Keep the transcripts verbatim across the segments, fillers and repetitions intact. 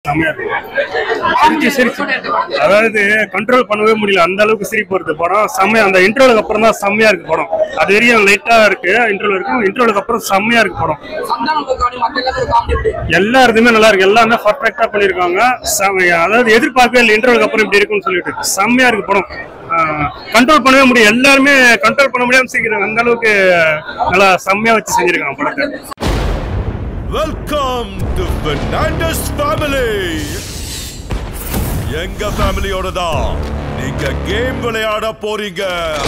செம்மையா இருக்கு. சிரிச்சு அதாவது கண்ட்ரோல் பண்ணவே முடியல, அந்த அளவுக்கு சிரிப்பு வருது படம். செம்மையா அந்த இன்ட்ரோலுக்கு அப்புறம் தான் செம்மையா இருக்கு படம். அது வரையும் லைட்டா இருக்கு, இன்ட்ரோல் இருக்கும், இன்ட்ரோலுக்கு அப்புறம் செம்மையா இருக்கு படம். எல்லா இதுமே நல்லா இருக்கு, எல்லாமே பர்ஃபெக்டா பண்ணிருக்காங்க. அதாவது எதிர்பார்க்கவே இல்லை இன்ட்ரோலுக்கு அப்புறம் இப்படி இருக்குன்னு சொல்லிட்டு செம்மையா இருக்கு படம். கண்ட்ரோல் பண்ணவே முடியும், எல்லாருமே கண்ட்ரோல் பண்ண முடியாம செய்கிறாங்க, அந்த அளவுக்கு நல்லா செம்மையா வச்சு செஞ்சிருக்காங்க படத்தை. Welcome to Fernandez family. எங்க ஃபேமிலியோட தான் நீங்க கேம் விளையாட போறீங்க.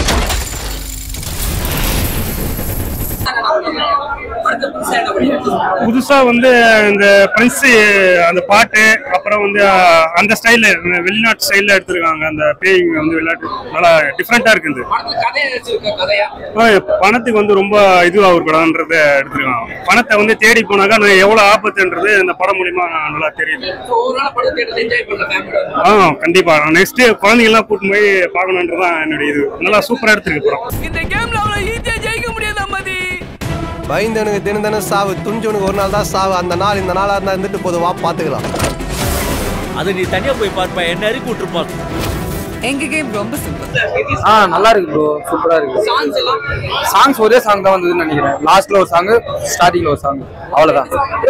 புதுசா வந்து இந்த பிரின்ஸ் அந்த பாட்டு, அப்புறம் வந்து அந்த ஸ்டைல்ல வெளிநாட்டு ஸ்டைல்ல எடுத்திருக்காங்க. அந்த பேயிங் வந்து விளையாட்டு நல்லா டிஃப்ரெண்டா இருக்குது. பணத்துக்கு வந்து ரொம்ப இதுவா ஒரு படம்ன்றத எடுத்திருக்காங்க. பணத்தை வந்து தேடி போனாக்கா எவ்வளவு ஆபத்துன்றது இந்த படம் மூலியமா நல்லா தெரியுது. ஆ கண்டிப்பா நெக்ஸ்ட் குழந்தைங்க எல்லாம் கூட்டு போய் பார்க்கணுன்றதான் என்னுடைய இது. நல்லா சூப்பரா எடுத்திருக்கு படம். இந்த கேம்ல அவ்வளவு ஈஸியா ஜெயிக்க முடியாது அம்மாதி. பயந்தவனுக்கு தினம் தினம் சாவு, துணிஞ்சவனுக்கு ஒரு நாள் தான் சாவு. அந்த நாள் இந்த நாளா இருந்தா இருந்துட்டு போதுவா பாத்துக்கலாம். அது நீ தனியா போய் பார்ப்ப, என்ன அறிக்கை விட்டுருப்பா. எங்க கேம் ரொம்ப சிம்பிள். ஆ நல்லா இருக்கு ப்ரோ, சூப்பரா இருக்கு. சாங்ஸ் ஒரே சாங் தான் வந்ததுன்னு நினைக்கிறேன். லாஸ்ட்ல ஒரு சாங், ஸ்டார்டிங்ல ஒரு சாங், அவ்வளவுதான்.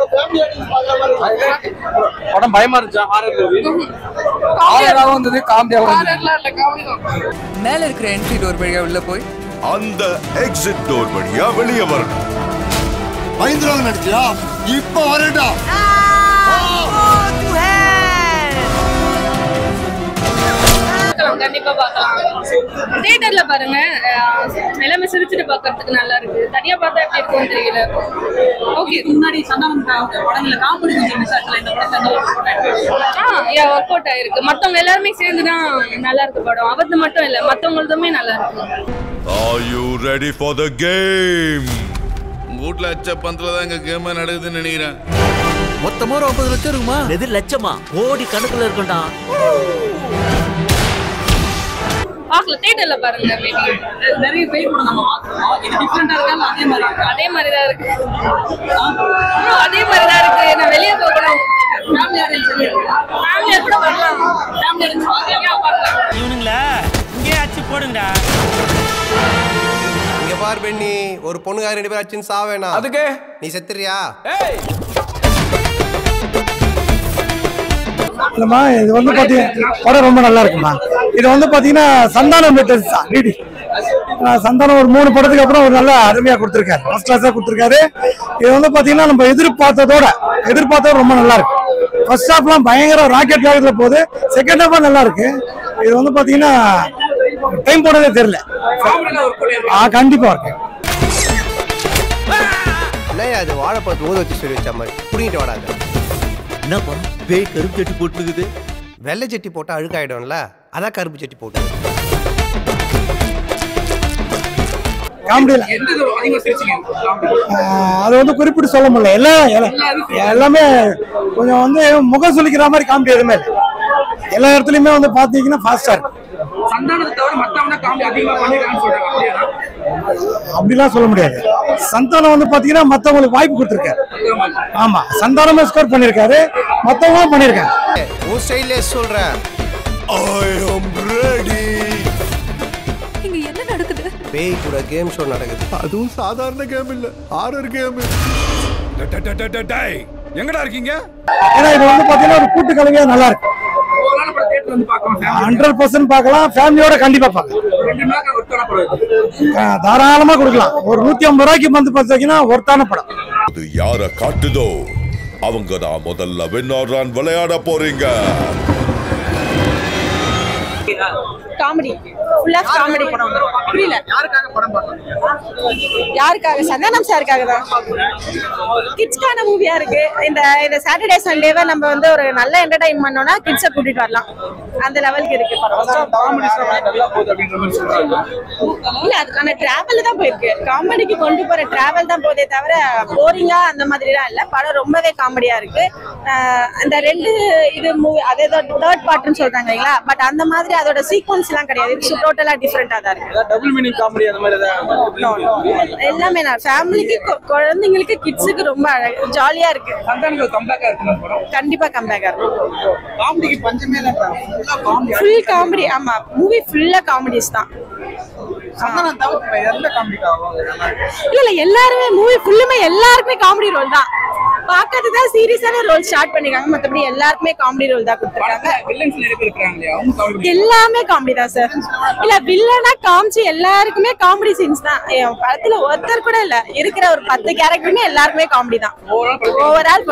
படம் பயமா இருந்துச்சா? ஹாரராவும் வந்தது, காமெடியாவும் வந்தது. மேல இருக்கிற என்ட்ரி டோர் வழியா உள்ள போய் அந்த எக்ஸிட் டோர் வழியா வெளியே வரணும். பயந்துருவாங்க நினைச்சியா? இப்ப வரடா. கண்டிப்பா பார்க்கலாம். தியேட்டர்ல பாருங்க, எல்லாமே சிரிச்சுட்டு பார்க்கிறதுக்கு நல்லா இருக்கு. தனியா பார்த்தா எப்படி இருக்கும்னு தெரியல. ஓகே, முன்னாடி சந்தானம் படங்கள்ல காமெடி கொஞ்சம் மிஸ் ஆகல, இந்த படத்துல ஆ யா ஒர்க் அவுட் ஆயிருக்கு. மத்தவங்க எல்லாருமே சேர்ந்து தான் நல்லா இருக்கு படம். அவத்து மட்டும் இல்ல, மத்தவங்களுதுமே நல்லா இருக்கு. Are you ready for the game? வீட்ல அச்ச பந்தல தான் எங்க கேம் நடக்குதுன்னு நினைக்கிறேன். மொத்தமா ஒன்பது லட்சம் இருக்குமா? எது லட்சமா? கோடி கணக்குல இருக்கும்டா. பார்க்கல, தியேட்டர்ல பாருங்க. மேபி நிறைய பேய் கூட நம்ம பார்க்கலாம். இது டிஃபரண்டா இருக்கா? அதே மாதிரி அதே மாதிரி தான் இருக்கு. அதே மாதிரி தான் இருக்கு. நான் வெளிய போகணும். ஃபேமிலி ஆடியன்ஸ் ஃபேமிலியா கூட வரலாம். ஃபேமிலி ஆடியன்ஸ் பார்க்கலாம். இவனுங்களா இங்கே அச்சு போடுங்கடா. இங்க பார் பெண்ணி, ஒரு பொண்ணுக்கார ரெண்டு பேர் அச்சுன்னு சாவேனா? அதுக்கு நீ செத்துறியா? இல்லம்மா, இது வந்து பாத்தீங்கன்னா படம் ரொம்ப நல்லா இருக்குமா. இது வந்து பாத்தீங்கன்னா சந்தானம் ரெடி. சந்தானம் ஒரு மூணு படத்துக்கு அப்புறம் ஒரு நல்ல அருமையா கொடுத்துருக்காரு, ஃபர்ஸ்ட் கிளாஸா கொடுத்துருக்காரு. இது வந்து பாத்தீங்கன்னா நம்ம எதிர்பார்த்ததோட எதிர்பார்த்தது ரொம்ப நல்லா இருக்கு. ஃபர்ஸ்ட் ஹாஃப்லாம் பயங்கர ராக்கெட் வேகத்துல போகுது, செகண்ட் ஹாஃபா நல்லா இருக்கு. இது வந்து பாத்தீங்கன்னா டைம் போனதே தெரியல. கண்டிப்பா இருக்கு. இல்லையா அது வாழைப்பழத்தை ஊத வச்சு சொல்லி வச்ச மாதிரி புடிங்கிட்டு வராது. என்னப்பா பேய் கருப்பு சட்டி போட்டுக்குது? வெள்ளை சட்டி போட்டா அழுக்காயிடும்ல, அதான் கருப்பு சட்டி போட்டு. காமெடியில அது வந்து குறிப்பிட்டு சொல்ல முடியல. எல்லாம் எல்லாமே கொஞ்சம் வந்து முகம் சொல்லிக்கிற மாதிரி காமெடி எதுவுமே இல்லை. எல்லா இடத்துலயுமே வந்து பாத்தீங்கன்னா ஃபாஸ்டா இருக்கு. அப்படிலாம் சொல்ல முடியாது. சந்தானம் வந்து பாத்தீங்கன்னா மத்தவங்களுக்கு வாய்ப்பு கொடுத்திருக்காரு. ஆமா, சந்தானமே ஸ்கோர் பண்ணிருக்காரு, மத்தவங்களும் பண்ணிருக்காங்க. உன் ஸ்டைல்ல சொல்றேன். I am ready. இங்க என்ன நடக்குது? பேய் கூட கேம் ஷோ நடக்குது. அதுவும் சாதாரண கேம் இல்ல, ஹாரர் கேம். எங்கடா இருக்கீங்க? ஏன்னா இது வந்து பாத்தீங்கன்னா ஒரு கூட்டு கலைஞர் நல்லா இருக்கு. ஹண்ட்ரட் பர்சன்ட் பார்க்கலாம், ஃபேமிலியோட கண்டிப்பா பார்க்கலாம். தாராளமா கொடுக்கலாம். ஒரு நூத்தி ஐம்பது ரூபாய்க்கு வந்து பார்த்தீங்கன்னா ஒருத்தான படம். இது யார காட்டுதோ அவங்க தான் முதல்ல வின் விளையாட போறீங்க. காமெடி, ஃபுல்லா காமெடி. புரியல யாருக்காக படம் பார்க்கணும்? யாருக்காக? சந்தானம் சாருக்காக தான். கிட்ஸ்கான மூவியா இருக்கு. இந்த இந்த சாட்டர்டே சண்டேவை நம்ம வந்து ஒரு நல்ல என்டர்டைன் பண்ணோம்னா கிட்ஸை கூட்டிட்டு வரலாம், அந்த லெவலுக்கு இருக்கு படம். இல்ல, அதுக்கான டிராவல் தான் போயிருக்கு. காமெடிக்கு கொண்டு போற டிராவல் தான் போதே தவிர போரிங்கா அந்த மாதிரி எல்லாம் இல்ல. படம் ரொம்பவே காமெடியா இருக்கு. அந்த ரெண்டு இது மூவி அதே தேர்ட் பார்ட்னு சொல்றாங்க இல்லைங்களா, பட் அந்த மாதிரி அதோட சீக்வன்ஸ் எல்லாம் கிடையாது. இது டோட்டலா டிஃபரெண்டா தான் இருக்கு. டபுள் மீனிங் காமெடி அந்த மாதிரி ஏதாவது எல்லாமே நான் ஃபேமிலிக்கு குழந்தைங்களுக்கு கிட்ஸுக்கு ரொம்ப ஜாலியா இருக்கு. சந்தானத்துக்கு கம்பேக்கா இருக்கு. கண்டிப்பா கம்பேக்கா இருக்கும். காமெடிக்கு பஞ்சமே இல்ல. Full comedy. ஆமா மூவி ஃபுல்லா காமெடிஸ் தான். சந்தானம் தவிர எந்த காமெடி இல்ல இல்ல எல்லாருமே மூவி ஃபுல்லுமே எல்லாருக்குமே காமெடி ரோல் தான். பாக்கிறதுக்கு தான் சீரியஸான ரோல் ஸ்டார்ட் பண்ணிருக்காங்க. மத்தபடி எல்லாருக்குமே காமெடி ரோல் தான் கொடுத்திருக்காங்க. வில்லன்ஸ் நிறைய பேர் இருக்காங்க. அவங்க காமெடி எல்லாமே காமெடி தான் சார். இல்ல வில்லனா காமிச்சு எல்லாருக்குமே காமெடி சீன்ஸ் தான். படத்துல ஒருத்தர் கூட இல்ல, இருக்கிற ஒரு பத்து கேரக்டருமே எல்லாருக்குமே காமெடி தான். Overall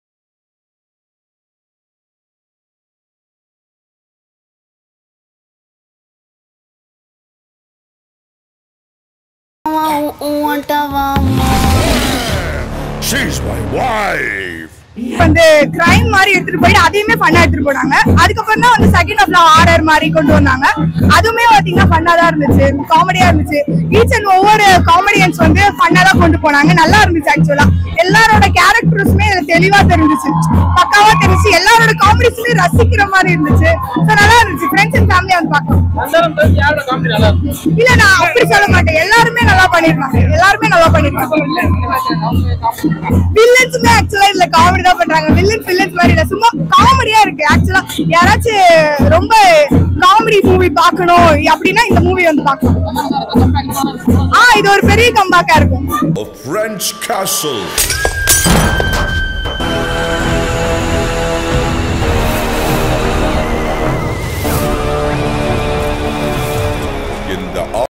She's my wife. வந்து கிரைம் மாதிரி எடுத்துட்டு போயிட்டு அதையுமே ஃபன்னா எடுத்துட்டு போனாங்க. அதுக்கப்புறம் தான் வந்து செகண்ட் ஹாஃப்ல ஹாரர் மாதிரி கொண்டு வந்தாங்க. அதுவுமே பாத்தீங்கன்னா ஃபன்னா தான் இருந்துச்சு, காமெடியா இருந்துச்சு. ஈச் அண்ட் ஒவ்வொரு காமெடியன்ஸ் வந்து ஃபன்னா தான் கொண்டு போனாங்க. நல்லா இருந்துச்சு. ஆக்சுவலா எல்லாரோட கேரக்டர்ஸுமே இதுல தெளிவா தெரிஞ்சிச்சு, பக்காவா தெரிஞ்சு எல்லாரோட காமெடிஸுமே ரசிக்கிற மாதிரி இருந்துச்சு. ஸோ நல்லா இருந்துச்சு. ஃப்ரெண்ட்ஸ் அண்ட் ஃபேமிலியா வந்து பார்க்கலாம். இல்ல நான் அப்படி சொல்ல மாட்டேன், எல்லாருமே நல்லா பண்ணிருக்காங்க. எல்லாருமே நல்லா பண்ணிருக்காங்க. வில்லன்ஸுமே ஆக்சுவலா இதுல காமெடி தான் பண்றாங்க. வில்லன்ஸ் வில்லன்ஸ் மாதிரி இல்ல, சும்மா காமெடியா இருக்கு. ஆக்சுவலா யாராச்சும் ரொம்ப காமெடி மூவி பார்க்கணும் அப்படின்னா இந்த மூவி வந்து பார்க்கலாம். ஆ இது ஒரு பெரிய கம்பேக்கா இருக்கும். A French castle.